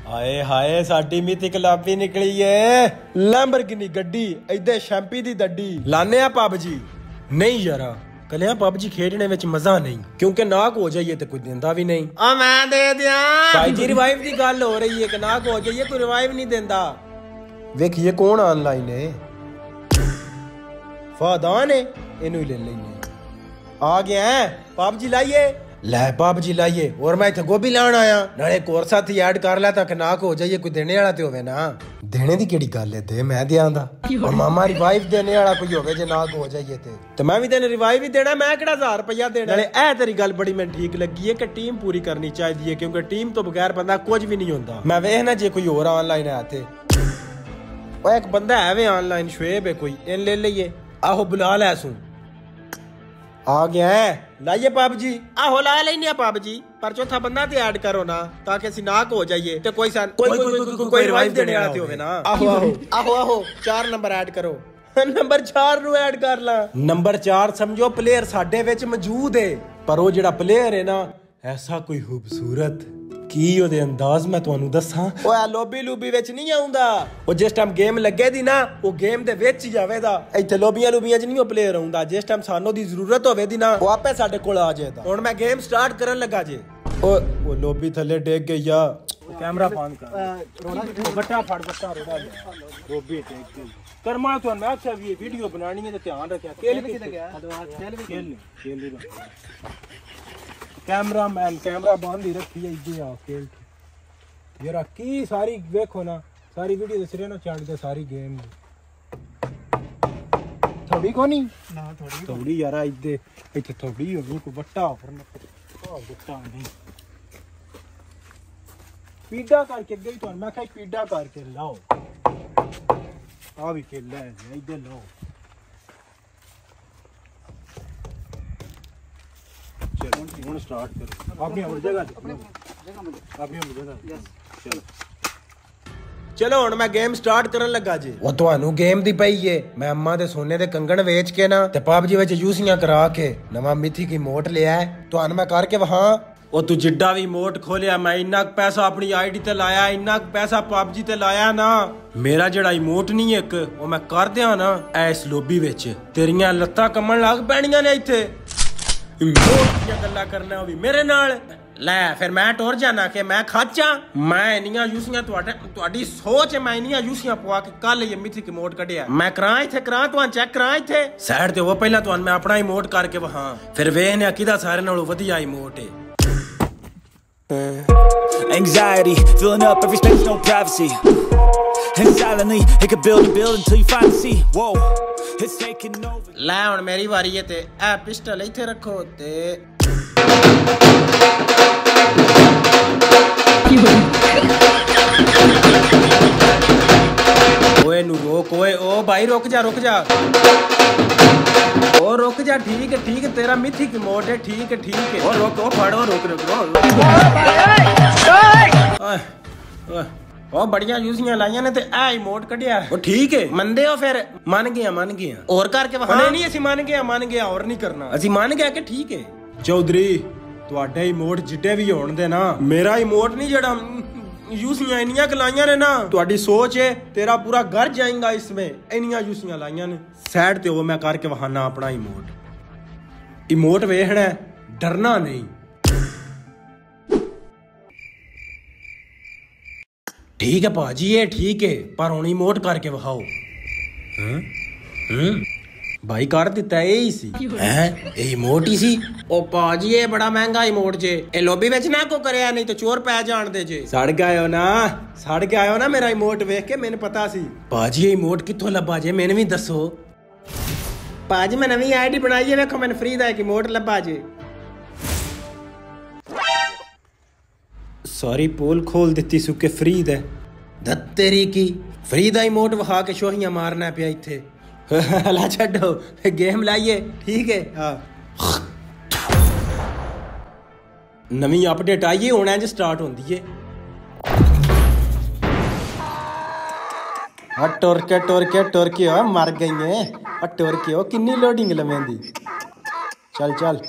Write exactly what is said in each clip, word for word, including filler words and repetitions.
हाय हाय साडी mythic लाबी निकली है लैम्बोर्गिनी गड्डी इधर शैंपी दी दड्डी लाने आ पबजी नहीं यारा कलिया पबजी खेडने विच मजा नहीं क्योंकि नाक हो जाइए तो कोई देंदा भी नहीं आ मैं दे दिया भाई जी रिवाइव दी गल हो रही है कि नाक हो जाइए कोई रिवाइव नहीं देंदा वेखिए कौन ऑनलाइन है फादान है इनू ले लेंगे आ गया है पबजी लाइए लै पबजी लाइए और मैं इत्थे गोभी लाण आया नाले एक और साथी ऐड कर लै तां नाक हो जाइए कोई देने वाला ते होवे ना देने दी केड़ी गल है दे मैं देआंदा और मामा रिवाइव देने वाला कोई होवे जे नाक हो जाइए ते ते मैं भी तेने रिवाइव ही देना मैं केड़ा हजार रुपया देना नाले ए तेरी गल बड़ी मैं ठीक लगी है कि टीम पूरी करनी चाहिए क्योंकि टीम तो बगैर बंदा कुछ भी नहीं होंदा मैं वेखना जे कोई और ऑनलाइन है ते ओ एक बंदा है वे ऑनलाइन शुएब है कोई इन ले लइए आहो बुला लै सू आ गया है लाइए पबजी आहो ला लेने पबजी पर चौथा बंदा ते ऐड करो ना ताकि असि नाक हो जाइए ते कोई सन कोई कोई कोई कोई रिवाइव देने वाला ते होवे ना आहो आहो आहो आहो चार नंबर ऐड करो नंबर चार नु ऐड कर ला नंबर चार समझो प्लेयर साडे विच मौजूद है पर वो जेड़ा प्लेयर है ना ऐसा कोई खूबसूरत की ओदे अंदाज मैं तुहानू दस्सां ओए लॉबी लूबी विच नहीं आउंदा ओ जिस टाइम गेम लगे दी ना ओ गेम दे विच ही आवेदा इत्थे लॉबियां लूबियां च नहीं ओ प्लेयर आउंदा जिस टाइम सानू दी जरूरत होवे दी ना ओ आपे साडे कोल आ जाएदा हुन मैं गेम स्टार्ट करन लगा जे ओ ओ लॉबी थल्ले टेक गई या कैमरा बंद कर रोड़ा बट्टा फड़ बट्टा रोड़ा लॉबी टेक गई कर्मा तो मैं अच्छा भी वीडियो बनानी है तो ध्यान रखया खेल किथे गया खेल खेल खेल कैमरा मैन कैमरा बंद ही रखी है इधर आ खेल यार की सारी देखो ना सारी वीडियो दस रहे ना चाट दे सारी गेम थोड़ी कोनी ना थोड़ी थोड़ी यार इधर इथे थोड़ी होनी को बट्टा ऑफर ना ओ बट्टा नहीं पीड़ा करके गई तो मैं कहीं पीड़ा करके लाओ आ भी खेल ले इधर लो चलो स्टार्ट करो आपने और जगह आपने और जगह चलो चलो हुण मैं गेम स्टार्ट करन लगा जी वो तुहानू गेम दी पई है मैं अम्मा दे सोने दे कंगन वेच के ना ते पबजी विच यूसियां करा के नवा मिथिक इमोट लिया है तुहानू मैं करके वहां ओ तू जिड्डा भी इमोट खोलिया मैं इन्ना पैसा अपनी आईडी ते लाया इन्ना पैसा पबजी ते लाया ना मेरा जेड़ा इमोट नहीं एक ओ मैं कर दिया ना इस लॉबी विच तेरियां लत्तां कम्मन लग पैणियां ने इत्थे इमोट दी गल्ला करना ओ भी मेरे नाल लै फिर मैं टुर जाना कि मैं खाचा मैं इन्नियां यूसियां तुहाडे तुहाडी सोच है मैं इन्नियां यूसियां पवा के कल ये मिथिक इमोट कढिया मैं करां इत्थे करां तुहां चेक करां इत्थे साइड ते वो पहला तुहां मैं अपना इमोट करके वहां फिर वेखने किदा सारे नालों वधिया इमोट है Anxiety, filling up every space, no privacy. And silently, it could build and build until you finally see. Whoa, it's taking over. लै हुण मेरी वारी है ते ए पिस्टल इत्थे रखो ते ओए नु रोक ओए ओ भाई रुक जा रुक जा ओ रुक जा ठीक है ठीक है तेरा मिथिक इमोट है ठीक है ठीक है ओ रुक ओ फड़ो रुक रुक ओए ओ बढ़िया यूसियां लाइयां ने ते ए इमोट कढिया ओ ठीक है मंदे हो फिर मान गया मान गया और करके वहां नहीं नहीं ਅਸੀਂ मान गया मान गया और नहीं करना ਅਸੀਂ मान गया कि ठीक है चौधरी ਤੁਹਾਡੇ ਇਮੋਟ ਜਿੱਡੇ ਵੀ ਹੋਣ ਦੇ ਨਾ ਮੇਰਾ ਇਮੋਟ ਨਹੀਂ ਜਿਹੜਾ यूसियां इनियां लाइयां ने ना तुहाडी सोच है तेरा पूरा घर जाएगा इसमें इनियां यूसियां लाइयां ने साइड ते वो मैं करके वहाना अपना इमोट इमोट वेखना डरना नहीं ठीक है भाजी ये ठीक है पर हुण इमोट करके वहाओ हम्म हम्म भाई कर दिता यही सी हैं ए इमोट ही सी ओ पाजी ये बड़ा महंगा इमोट जे ए लॉबी विच ना को करया नहीं तो चोर पै जान दे जे सड़ गए हो ना सड़ गए हो ना मेरा इमोट देख के मैंने पता सी पाजी ये इमोट कित्थों लब्बा जे मैंने भी दसो पाजी मैं नवी आईडी बनाई है देखो मैंने फ्री दा एक इमोट लब्बा जे सॉरी पोल खोल दित्ती सुके फ्री दे दत तेरी की फ्री दा इमोट वहा के शोहियां मारना पिया इत्थे ला छो गेम लाइए ठीक है हाँ नवी अपडेट आइए होना इंज स्टार्ट होंदी है टुर के टुर के टुर के हो मर गई है टुर के हो किन्नी लोडिंग लवेंदी चल चल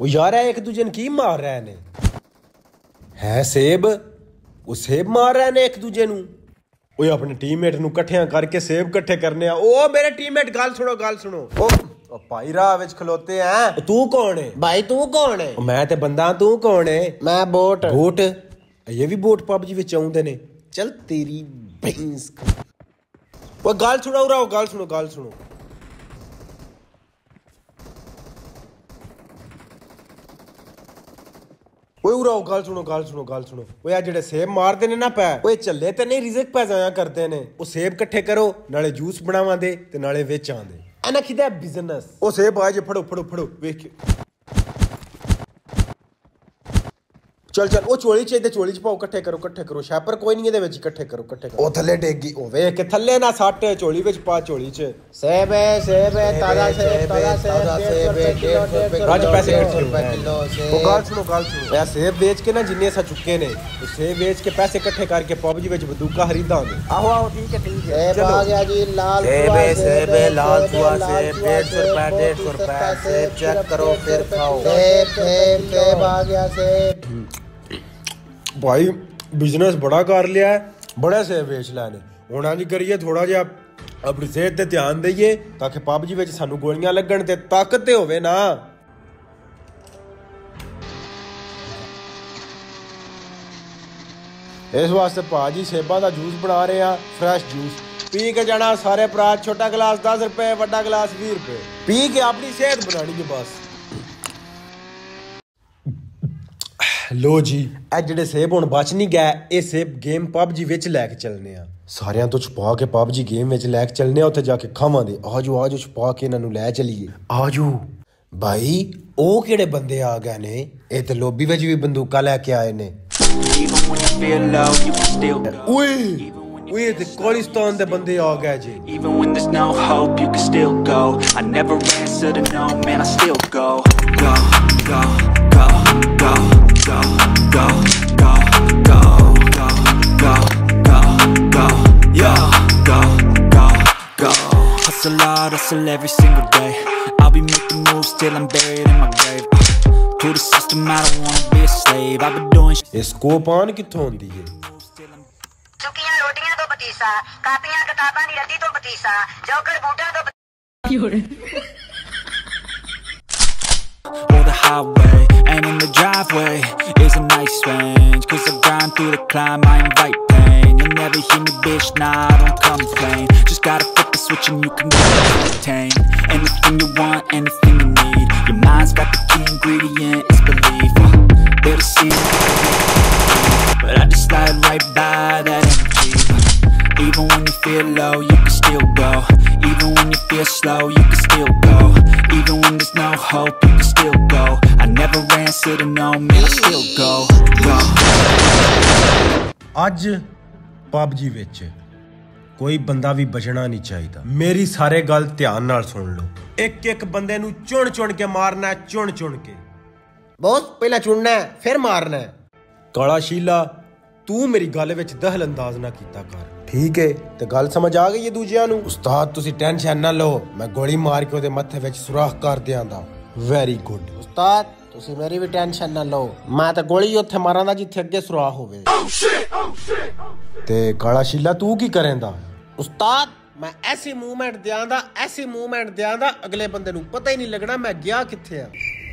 ਉਹ ਯਾਰ ਇਹ ਇੱਕ ਦੂਜੇ ਨੂੰ ਕੀ ਮਾਰ ਰਹੇ ਨੇ ਹੈ ਸੇਬ ਉਹ ਸੇਬ ਮਾਰ ਰਹੇ ਨੇ ਇੱਕ ਦੂਜੇ ਨੂੰ ਓਏ ਆਪਣੇ ਟੀਮਮੇਟ ਨੂੰ ਇਕੱਠਿਆਂ ਕਰਕੇ ਸੇਬ ਇਕੱਠੇ ਕਰਨੇ ਆ ਉਹ ਮੇਰੇ ਟੀਮਮੇਟ ਗੱਲ ਸੁਣੋ ਗੱਲ ਸੁਣੋ ਉਹ ਭਾਈ ਰਾਹ ਵਿੱਚ ਖਲੋਤੇ ਆ ਤੂੰ ਕੌਣ ਹੈ ਭਾਈ ਤੂੰ ਕੌਣ ਹੈ ਮੈਂ ਤੇ ਬੰਦਾ ਤੂੰ ਕੌਣ ਹੈ ਮੈਂ ਬੋਟ ਬੋਟ ਇਹ ਵੀ ਬੋਟ ਪਬਜੀ ਵਿੱਚ ਆਉਂਦੇ ਨੇ ਚੱਲ ਤੇਰੀ ਭੈਂਸ ਉਹ ਗੱਲ ਸੁਣਾਓ ਰਾਓ ਗੱਲ ਸੁਣੋ ਗੱਲ ਸੁਣੋ ਓਏ ਉਰਾਓ ਗੱਲ ਸੁਣੋ ਗੱਲ ਸੁਣੋ ਗੱਲ ਸੁਣੋ ਓਏ ਆ ਜਿਹੜੇ ਸੇਬ ਮਾਰਦੇ ਨੇ ਨਾ ਪੈ ਓਏ ਚੱਲੇ ਤੇ ਨਹੀਂ ਰਿਜ਼ਕ ਪੈ ਜਾਇਆ ਕਰਦੇ ਨੇ ਉਹ ਸੇਬ ਇਕੱਠੇ ਕਰੋ ਨਾਲੇ ਜੂਸ ਬਣਾਵਾਂਦੇ ਤੇ ਨਾਲੇ ਵੇਚਾਂਦੇ ਇਹਨਾਂ ਕਿਦਾ ਬਿਜ਼ਨਸ ਉਹ ਸੇਬ ਆ ਜੇ ਫੜੋ ਫੜੋ ਫੜੋ ਵੇਖ ਚੱਲ ਚੱਲ ਉਹ ਚੋਲੀ ਚਾਹੀਦੇ ਚੋਲੀ ਚ ਪਾਓ ਇਕੱਠੇ ਕਰੋ ਇਕੱਠੇ ਕਰੋ ਸ਼ੈਪਰ ਕੋਈ ਨਹੀਂ ਇਹਦੇ ਵਿੱਚ ਇਕੱਠੇ ਕਰੋ ਇਕੱਠੇ ਕਰੋ ਉਹ ਥੱਲੇ ਡੇਗੀ ਉਹ ਵੇਖ ਕੇ ਥੱਲੇ ਨਾ ਸੱਟ ਚੋਲੀ ਵਿੱਚ ਪਾ ਚੋਲੀ ਚ ਸੇਬ ਹੈ ਸੇਬ ਹੈ ਤਾਜ਼ਾ ਸੇਬ ਤਾਜ਼ਾ ਸੇਬ ਰਾਜ ਪੈਸੇ ਰੁਪਏ ਕਿਲੋ ਸੇਬ ਉਹ ਗੱਲ ਸੁਣੋ ਗੱਲ ਸੁਣੋ ਇਹ ਸੇਬ ਵੇਚ ਕੇ ਨਾ ਜਿੰਨੇ ਅਸਾਂ ਚੁੱਕੇ ਨੇ ਉਹ ਸੇਬ ਵੇਚ ਕੇ ਪੈਸੇ ਇਕੱਠੇ ਕਰਕੇ ਪਬਜੀ ਵਿੱਚ ਬੰਦੂਕਾਂ ਖਰੀਦਾ ਹੁੰਦੇ ਆਹੋ ਆਹੋ ਠੀਕ ਹੈ ਠੀਕ ਹੈ ਸੇਬ ਆ ਗਿਆ ਜੀ ਲਾਲ ਸੇਬ ਹੈ ਸੇਬ ਹੈ ਲਾਲ ਚੂਆ ਸੇਬ डेढ़ सौ रुपए डेढ़ सौ रुपए सेब चेक करो फिर खाओ सेब सेब सेब आ गया सेब भाई बिजनेस बड़ा कर लिया है बड़े सेब बेच लैने हुण इंज करिए थोड़ा जिहा अपनी सेहत ते ध्यान दईए ताकि पबजी विच सानू गोलियां लगण ते ताकत ते होवे ना इस वास्ते भाजी सेबा दा जूस बना रहे हैं फ्रैश जूस पी के जाना सारे भरा छोटा गिलास दस रुपए बड़ा गिलास बीस रुपए पी के अपनी सेहत बनानी है बस लो जी ਇਹ ਜਿਹੜੇ ਸੇਬ ਹੁਣ ਬਚ ਨਹੀਂ ਗਏ ਇਹ ਸੇਬ ਗੇਮ ਪਬਜੀ ਵਿੱਚ ਲੈ ਕੇ ਚੱਲਨੇ ਆ ਸਾਰਿਆਂ ਤੋਂ ਛੁਪਾ ਕੇ ਪਬਜੀ ਗੇਮ ਵਿੱਚ ਲੈ ਕੇ ਚੱਲਨੇ ਆ ਉੱਥੇ ਜਾ ਕੇ ਖਾਵਾਂਗੇ ਆਜੋ ਆਜੋ ਛੁਪਾ ਕੇ ਇਹਨਾਂ ਨੂੰ ਲੈ ਚਲੀਏ ਆਜੋ ਭਾਈ ਉਹ ਕਿਹੜੇ ਬੰਦੇ ਆ ਗਏ ਨੇ ਇਹ ਤੇ ਲੋਬੀ ਵਿੱਚ ਵੀ ਬੰਦੂਕਾਂ ਲੈ ਕੇ ਆਏ ਨੇ ਓਏ ਓਏ ਤੇ ਕੋਲਿਸਤਾਨ ਦੇ ਬੰਦੇ ਆ ਗਏ ਜੀ Even when there's no hope you can still go I never answer to no man I still go go go go go go go go go go go go go yo go go go hustle hard hustle every single day I'll be making moves till I'm buried in my grave to the system I don't wanna be a slave I've been doing ਇਸ ਕੋਪਾਨ ਕਿੱਥੋਂ ਹੁੰਦੀ ਹੈ ਸੁੱਕੀਆਂ ਰੋਟੀਆਂ ਤੋਂ ਪਤੀਸਾ ਕਾਪੀਆਂ ਕਿਤਾਬਾਂ ਦੀ ਰੱਦੀ ਤੋਂ ਪਤੀਸਾ ਜੋਕਰ ਬੂਟਾਂ ਤੋਂ or the highway and in the driveway is a nice range cause I grind through the climb I invite pain you'll never hear me bitch nah I don't complain just gotta flip the switch and you can obtain anything you want anything you need your mind's got the key ingredient it's belief there to see but I just slide right by that energy even when you feel low you can still go even when you feel slow you can still go even when there's no hope you can still go I never answer to no man I still go go ਅੱਜ PUBG ਵਿੱਚ ਕੋਈ ਬੰਦਾ ਵੀ ਬਚਣਾ ਨਹੀਂ ਚਾਹੀਦਾ ਮੇਰੀ ਸਾਰੇ ਗੱਲ ਧਿਆਨ ਨਾਲ ਸੁਣ ਲਓ ਇੱਕ ਇੱਕ ਬੰਦੇ ਨੂੰ ਚੁਣ ਚੁਣ ਕੇ ਮਾਰਨਾ ਚੁਣ ਚੁਣ ਕੇ ਬੌਸ ਪਹਿਲਾਂ ਚੁਣਨਾ ਫਿਰ ਮਾਰਨਾ ਕਾਲਾ ਸ਼ੀਲਾ ਤੂੰ ਮੇਰੀ ਗੱਲ ਵਿੱਚ ਦਖਲ ਅੰਦਾਜ਼ ਨਾ ਕੀਤਾ ਕਰ ਠੀਕ ਹੈ ਤੇ ਗੱਲ ਸਮਝ ਆ ਗਈ ਹੈ ਦੂਜਿਆਂ ਨੂੰ ਉਸਤਾਦ ਤੁਸੀਂ ਟੈਨਸ਼ਨ ਨਾ ਲਓ ਮੈਂ ਗੋਲੀ ਮਾਰ ਕੇ ਉਹਦੇ ਮੱਥੇ ਵਿੱਚ ਸੁਰਾਖ ਕਰ ਦਿਆਂਗਾ ਵੈਰੀ ਗੁੱਡ ਉਸਤਾਦ ਤੁਸੀਂ ਮੇਰੀ ਵੀ ਟੈਨਸ਼ਨ ਨਾ ਲਓ ਮੈਂ ਤਾਂ ਗੋਲੀ ਉੱਥੇ ਮਾਰਾਂਗਾ ਜਿੱਥੇ ਅੱਗੇ ਸੁਰਾਖ ਹੋਵੇ ਤੇ ਕਾਲਾ ਸ਼ੀਲਾ ਤੂੰ ਕੀ ਕਰੇਂਦਾ ਉਸਤਾਦ ਮੈਂ ਐਸੀ ਮੂਵਮੈਂਟ ਦਿਆਂਦਾ ਐਸੀ ਮੂਵਮੈਂਟ ਦਿਆਂਦਾ ਅਗਲੇ ਬੰਦੇ ਨੂੰ ਪਤਾ ਹੀ ਨਹੀਂ ਲੱਗਣਾ ਮੈਂ ਗਿਆ ਕਿੱਥੇ ਆ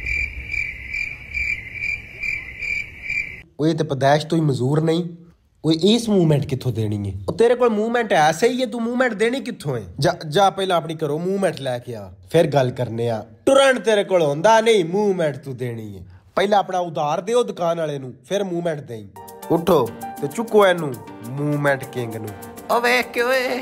ਉਹ ਤੇ ਪਦਾਇਸ਼ ਤੋਂ ਹੀ ਮਜ਼ਦੂਰ ਨਹੀਂ ਉਹ ਇਸ ਮੂਵਮੈਂਟ ਕਿੱਥੋਂ ਦੇਣੀ ਹੈ ਉਹ ਤੇਰੇ ਕੋਲ ਮੂਵਮੈਂਟ ਹੈ ਸਹੀ ਹੈ ਤੂੰ ਮੂਵਮੈਂਟ ਦੇਣੀ ਕਿੱਥੋਂ ਹੈ ਜਾ ਜਾ ਪਹਿਲਾਂ ਆਪਣੀ ਘਰੋਂ ਮੂਵਮੈਂਟ ਲੈ ਕੇ ਆ ਫਿਰ ਗੱਲ ਕਰਨੇ ਆ ਤੁਰੰਤ ਤੇਰੇ ਕੋਲ ਹੁੰਦਾ ਨਹੀਂ ਮੂਵਮੈਂਟ ਤੂੰ ਦੇਣੀ ਹੈ ਪਹਿਲਾਂ ਆਪਣਾ ਉਧਾਰ ਦਿਓ ਦੁਕਾਨ ਵਾਲੇ ਨੂੰ ਫਿਰ ਮੂਵਮੈਂਟ ਦੇਈ ਉਠੋ ਤੇ ਚੁੱਕੋ ਇਹਨੂੰ ਮੂਵਮੈਂਟ ਕਿੰਗ ਨੂੰ ਓ ਵੇਖ ਕੇ ਓਏ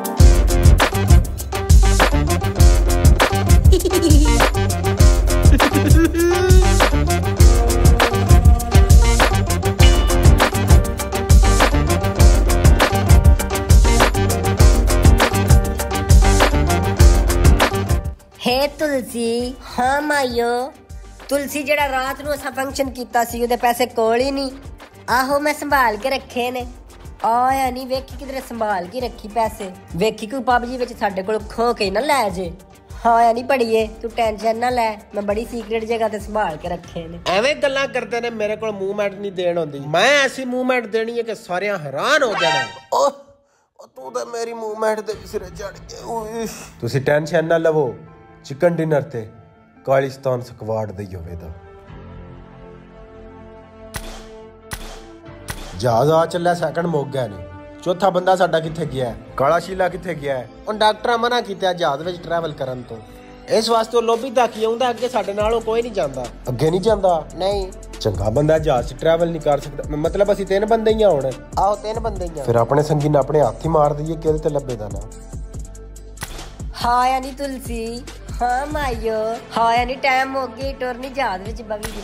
हे तुलसी हाँ माइयो तुलसी जड़ा रात ਨੂੰ ਅਸਾਂ ਫੰਕਸ਼ਨ ਕੀਤਾ ਸੀ ਉਹਦੇ ਪੈਸੇ ਕੋਲ ਹੀ ਨਹੀਂ ਆਹੋ ਮੈਂ ਸੰਭਾਲ ਕੇ ਰੱਖੇ ਨੇ ਆਇਆ ਨਹੀਂ ਵੇਖੀ ਕਿਧਰੇ ਸੰਭਾਲ ਕੇ ਰੱਖੀ ਪੈਸੇ ਵੇਖੀ ਕੋਈ ਪਬਜੀ ਵਿੱਚ ਸਾਡੇ ਕੋਲ ਖੋ ਕੇ ਨਾ ਲੈ ਜੇ हाँ या नहीं पढ़िए तू टेंशन ना लै मैं बड़ी सीक्रेट जगह ते संभाल के रखे ने ਐਵੇਂ ਗੱਲਾਂ ਕਰਦੇ ਨੇ ਮੇਰੇ ਕੋਲ ਮੂਵਮੈਂਟ ਨਹੀਂ ਦੇਣ ਹੁੰਦੀ ਮੈਂ ਐਸੀ ਮੂਵਮੈਂਟ ਦੇਣੀ ਹੈ ਕਿ ਸਾਰਿਆਂ ਹੈਰਾਨ ਹੋ ਜਾਣਾ ਓਹ ਤੂੰ ਤਾਂ ਮੇਰੀ ਮੂਵਮੈਂਟ ਦੇ ਸਿਰੇ ਚੜ ਗਿਆ ਓਏ ਤੁਸੀਂ ਟੈਨਸ਼ਨ ਨਾ ਲਵੋ ਚਿਕਨ ਡਿਨਰ ਤੇ ਕਾਲਿਸਤਾਨ ਸਕਵਾਡ ਦੇ ਹੋਵੇਗਾ ਜਹਾਜ਼ ਆ ਚੱਲਿਆ ਸੈਕੰਡ ਮੁੱਕ ਗਿਆ ਨਹੀਂ ਚੌਥਾ ਬੰਦਾ ਸਾਡਾ ਕਿੱਥੇ ਗਿਆ ਹੈ ਕਾਲਾ ਸ਼ੀਲਾ ਕਿੱਥੇ ਗਿਆ ਹੈ ਉਹ ਡਾਕਟਰਾਂ ਮਨਾ ਕੀਤਾ ਜਹਾਜ਼ ਵਿੱਚ ਟਰੈਵਲ ਕਰਨ ਤੋਂ ਇਸ ਵਾਸਤੇ ਉਹ ਲੋਬੀ ਤੱਕ ਹੀ ਆਉਂਦਾ ਅੱਗੇ ਸਾਡੇ ਨਾਲੋਂ ਕੋਈ ਨਹੀਂ ਜਾਂਦਾ ਅੱਗੇ ਨਹੀਂ ਜਾਂਦਾ ਨਹੀਂ ਚੰਗਾ ਬੰਦਾ ਜਹਾਜ਼ 'ਚ ਟਰੈਵਲ ਨਹੀਂ ਕਰ ਸਕਦਾ ਮਤਲਬ ਅਸੀਂ ਤਿੰਨ ਬੰਦੇ ਹੀ ਆ ਹੁਣ ਆਹੋ ਤਿੰਨ ਬੰਦੇ ਹੀ ਆ ਫਿਰ ਆਪਣੇ ਸੰਗੀ ਨੇ ਆਪਣੇ ਹੱਥ ਹੀ ਮਾਰ ਦਈਏ ਕਿਹਦੇ ਤੇ ਲੱਭੇ ਦਾ ਨਾ हाँ या नहीं तुलसी हाँ माइयो हाँ या नहीं टाइम हो गई टोर नहीं जहाज विच बगी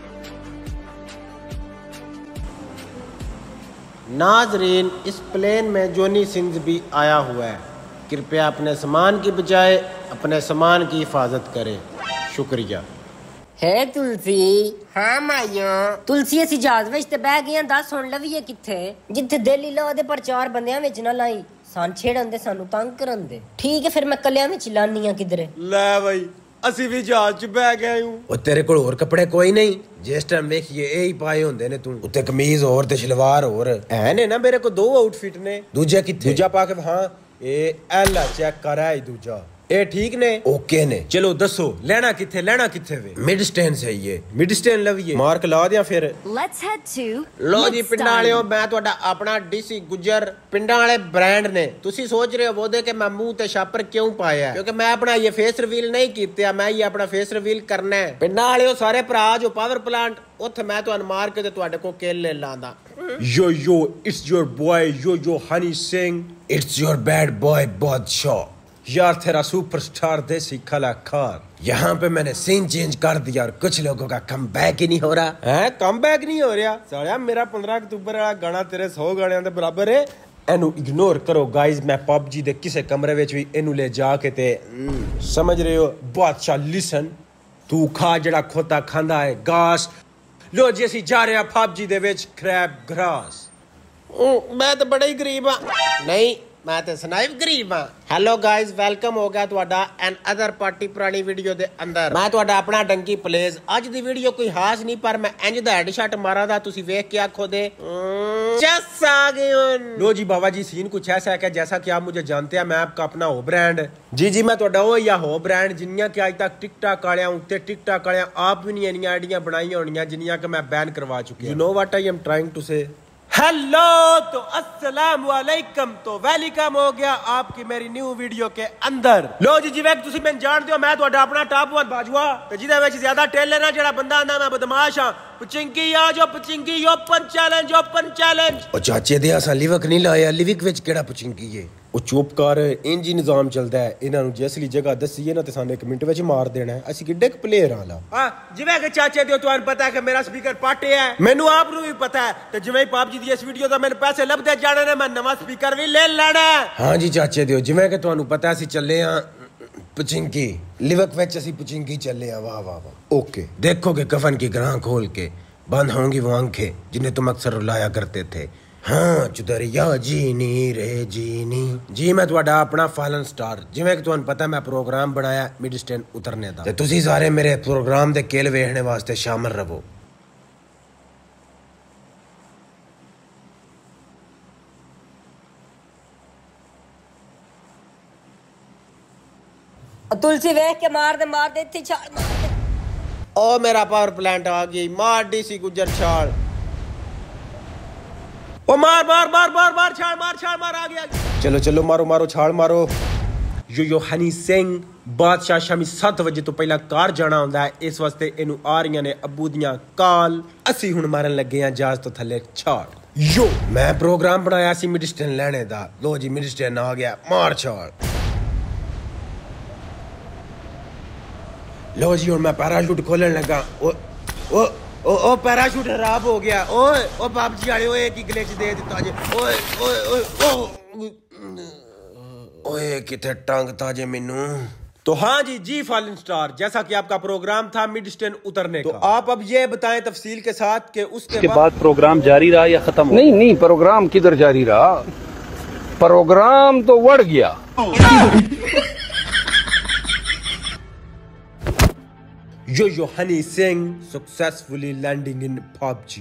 नाजरीन इस प्लेन में जोनी सिंह भी आया हुआ है कृपया अपने सामान की बजाय अपने सामान की हिफाजत करें शुक्रिया है तुलसी हाँ माइयो तुलसी ਅਸੀਂ ਜਹਾਜ਼ ਵਿੱਚ ਤੇ ਬਹਿ ਗਏ ਦੱਸ ਹੁਣ ਲਵੀਏ ਕਿੱਥੇ ਜਿੱਥੇ ਦਿੱਲੀ ਲਾ ਉਹਦੇ ਪਰ ਚਾਰ ਬੰਦਿਆਂ ਵਿੱਚ ਨਾ ਲਾਈ ਸਾਨ ਛੇੜਨ ਦੇ ਸਾਨੂੰ ਤੰਗ ਕਰਨ ਦੇ ਠੀਕ ਹੈ ਫਿਰ ਮੈਂ ਕੱਲਿਆਂ ਵਿੱਚ ਲਾਨੀ ਆ ਕਿਧਰੇ ਲੈ ਬਈ ਅਸੀਂ ਵੀ ਜਹਾਜ਼ 'ਚ ਬਹਿ ਗਏ ਹੂੰ ਉਹ ਤੇਰੇ ਕੋਲ ਹੋਰ ਕੱਪੜੇ ਕੋਈ ਨਹੀਂ ਜਿਸ ਟਾਈਮ ਵੇਖੀਏ ਇਹ ਹੀ ਪਾਏ ਹੁੰਦੇ ਨੇ ਤੂੰ ਉੱਤੇ ਕਮੀਜ਼ ਹੋਰ ਤੇ ਸ਼ਲਵਾਰ ਹੋਰ ਐ ਨੇ ਨਾ ਮੇਰੇ ਕੋਲ ਦੋ ਆਊਟਫਿਟ ਨੇ ਦੂਜਾ ਕਿੱਥੇ ਦੂਜਾ ਪਾ ਕੇ ਹਾਂ ਇਹ ਐਲਾ ਚੈੱਕ ਕਰ ਆਈ ਦੂਜਾ ਇਹ ਠੀਕ ਨੇ ਓਕੇ ਨੇ ਚਲੋ ਦੱਸੋ ਲੈਣਾ ਕਿੱਥੇ ਲੈਣਾ ਕਿੱਥੇ ਵੇ ਮਿਡ ਸਟੈਂਡ ਸਹੀ ਹੈ ਮਿਡ ਸਟੈਂਡ ਲਵੀਏ ਮਾਰਕ ਲਾ ਦਿਆਂ ਫਿਰ ਲੈਟਸ ਹੈਡ ਟੂ ਲੋ ਜੀ ਪਿੰਡਾਂ ਵਾਲਿਓ ਮੈਂ ਤੁਹਾਡਾ ਆਪਣਾ ਡੀਸੀ ਗੁੱਜਰ ਪਿੰਡਾਂ ਵਾਲੇ ਬ੍ਰਾਂਡ ਨੇ ਤੁਸੀਂ ਸੋਚ ਰਹੇ ਹੋਵੋਗੇ ਕਿ ਮੈਂ ਮੂੰਹ ਤੇ ਛਾਪਰ ਕਿਉਂ ਪਾਇਆ ਕਿਉਂਕਿ ਮੈਂ ਆਪਣਾ ਇਹ ਫੇਸ ਰਿਵੀਲ ਨਹੀਂ ਕੀਤਾ ਮੈਂ ਇਹ ਆਪਣਾ ਫੇਸ ਰਿਵੀਲ ਕਰਨਾ ਹੈ ਪਿੰਡਾਂ ਵਾਲਿਓ ਸਾਰੇ ਭਰਾ ਜੋ ਪਾਵਰ ਪਲਾਂਟ ਉੱਥੇ ਮੈਂ ਤੁਹਾਨੂੰ ਮਾਰ ਕੇ ਤੇ ਤੁਹਾਡੇ ਕੋਲ ਕੇਲੇ ਲਾਂਦਾ Yo yo, it's your boy Yo Yo Honey Singh. It's your bad boy Badshah. यार तेरा सुपरस्टार देसी कलाकार यहाँ पे मैंने सीन चेंज कर दिया और कुछ लोगों का कम बैक ही नहीं हो रहा है कम बैक नहीं हो रहा सालिया मेरा पंद्रह अक्तूबर वाला गाना तेरे सौ गाने के बराबर है एनू इग्नोर करो गाइज मैं पबजी दे किसे कमरे विच भी एनू ले जाके ते समझ रहे हो बादशाह लिसन तू खा जड़ा खोता खांदा है घास लो जी असी जा रहे हैं पबजी दे विच क्रैब ग्रास मैं तो बड़ा ही गरीब हाँ नहीं मैं तो सनाइब गरीब हाँ हेलो गाइज वेलकम हो गया ਤੁਹਾਡਾ ਐਨ ਅਦਰ ਪਾਰਟੀ ਪੁਰਾਣੀ ਵੀਡੀਓ ਦੇ ਅੰਦਰ ਮੈਂ ਤੁਹਾਡਾ ਆਪਣਾ ਡੰਕੀ ਪਲੇਜ਼ ਅੱਜ ਦੀ ਵੀਡੀਓ ਕੋਈ ਖਾਸ ਨਹੀਂ ਪਰ ਮੈਂ ਇੰਜ ਦਾ ਹੈਡਸ਼ਾਟ ਮਾਰਾ ਦਾ ਤੁਸੀਂ ਵੇਖ ਕੇ ਆਖੋ ਦੇ ਜਸ ਆ ਗਏ लो जी बाबा जी सीन कुछ ऐसा है कि जैसा कि आप मुझे जानते हैं मैं आपका अपना हो ब्रांड जी जी मैं ਤੁਹਾਡਾ ਉਹ या हो ब्रांड जिन्नियां कि आज तक टिकटॉक वालियां उत्ते टिकटॉक वालियां आप भी नहीं इन्नियां आईडियां बनाई होनियां जिन्नियां कि मैं बैन करवा चुकी you know what I am trying to say hello तो अस्सलाम वालेकुम तो वेलकम हो गया आपकी मेरी न्यू वीडियो के अंदर लो जी जिवें तुसी मैं जानते हो मैं ਤੁਹਾਡਾ ਆਪਣਾ ਟਾਪ वन ਬਾਜਵਾ ਤੇ ਜਿਹਦੇ ਵਿੱਚ ਜ਼ਿਆਦਾ ਟੇਲਰ ਨਾ ਜਿਹੜਾ ਬੰਦਾ ਆਂਦਾ ਮੈਂ ਬਦਮਾਸ਼ ਹਾਂ ਪਚਿੰਗੀ ਆ ਜੋ ਪਚਿੰਗੀ ਓਪਨ ਚੈਲੰਜ ਓਪਨ ਚੈਲੰਜ ਉਹ ਚਾਚੇ ਦੇ ਅਸਾਂ ਲਿਵਕ ਨਹੀਂ ਲਾਇਆ ਲਿਵਕ ਵਿੱਚ ਕਿਹੜਾ ਪਚਿੰਗੀ ਏ ਉਹ ਚੁੱਪ ਕਰ ਇੰਜ ਹੀ ਨਿਜ਼ਾਮ ਚੱਲਦਾ ਹੈ ਇਹਨਾਂ ਨੂੰ ਜਿਸ ਲਈ ਜਗ੍ਹਾ ਦੱਸੀਏ ਨਾ ਤੇ ਸਾਨੂੰ ਇੱਕ ਮਿੰਟ ਵਿੱਚ ਮਾਰ ਦੇਣਾ ਹੈ ਅਸੀਂ ਕਿੱਡੇ ਕੁ ਪਲੇਅਰ ਆ ਲਾ ਹਾਂ ਜਿਵੇਂ ਕਿ ਚਾਚੇ ਦਿਓ ਤੁਹਾਨੂੰ ਪਤਾ ਹੈ ਕਿ ਮੇਰਾ ਸਪੀਕਰ ਪਾਟੇ ਹੈ ਮੈਨੂੰ ਆਪ ਨੂੰ ਵੀ ਪਤਾ ਹੈ ਤੇ ਜਿਵੇਂ ਹੀ ਪਾਪ ਜੀ ਦੀ ਇਸ ਵੀਡੀਓ ਦਾ ਮੈਨੂੰ ਪੈਸੇ ਲੱਭਦੇ ਜਾਣੇ ਨੇ ਮੈਂ ਨਵਾਂ ਸਪੀਕਰ ਵੀ ਲੈ ਲੈਣਾ ਹਾਂ ਜੀ ਚਾਚੇ ਦਿਓ ਜਿਵੇਂ ਕਿ ਤੁਹਾਨੂੰ ਪਤਾ ਅਸੀਂ ਚੱਲੇ ਆ पचिंकी लिवक विच असी पचिंकी चले आ वाह वाह वाह ओके देखोगे कफन की ग्रां खोल के बंद होंगी वो आंखें जिन्हें तुम अक्सर रुलाया करते थे हाँ चुदरिया जीनी रे जीनी जी मैं तुहाडा अपना फालन स्टार जिवें कि तुहानू पता मैं प्रोग्राम बनाया मिड स्टैंड उतरने दा ते तुसी सारे मेरे प्रोग्राम दे केल वेखने वास्ते शामिल रहो तुलसी वेख के मार दे मार दे इत्थे छाल मार दे ओ मेरा पावर प्लांट आ गई मार डीसी गुजर छाल ओ मार मार मार मार मार छाल मार छाल मार आ गया चलो चलो मारो मारो छाल मारो यो यो हनी सिंह बादशाह शामी सात बजे तो पहला कार जाना होंदा है इस वास्ते इनू आ रही ने अबू दियां काल असी हुण मारन लगे हैं जहाज तो थले छाल यो मैं प्रोग्राम बनाया सी मिड स्टैंड लेने दा लो जी मिड स्टैंड आ गया मार छाल लो जी और मैं पैराशूट खोलने लगा ओ ओ ओ ओ पैराशूट खराब हो गया ओए ओ पबजी वाले ओए की ग्लिच दे दिता जे ओए ओए ओए ओए किथे टंग ताजे मेनू तो हाँ जी जी फालन स्टार जैसा कि आपका प्रोग्राम था मिड स्टैंड उतरने का तो आप अब ये बताएं तफसील के साथ कि उसके बाद, बाद प्रोग्राम जारी रहा या खत्म हो? नहीं नहीं प्रोग्राम किधर जारी रहा प्रोग्राम तो बढ़ गया Yo Yo Honey Singh successfully landing in P U B G.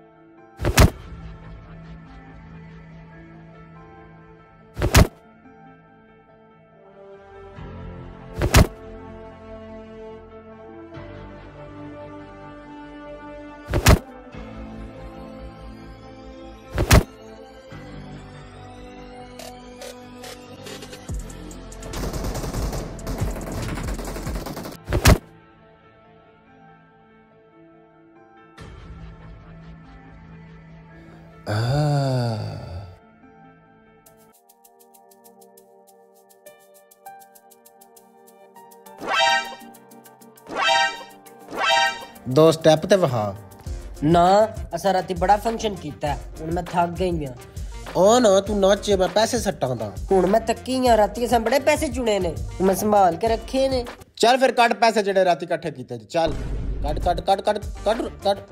Ah. दो स्टेप ते वहा ना असा राती बड़ा फंक्शन कीता हुन मैं थक गई हां ओ ना तू नाचे मैं पैसे सट्टां दा हुन मैं थकी हां राती असा बड़े पैसे चुने ने मैं संभाल के रखे ने चल फिर कट पैसे जेड़े राती इकट्ठे कीते चल cut cut cut cut cut cut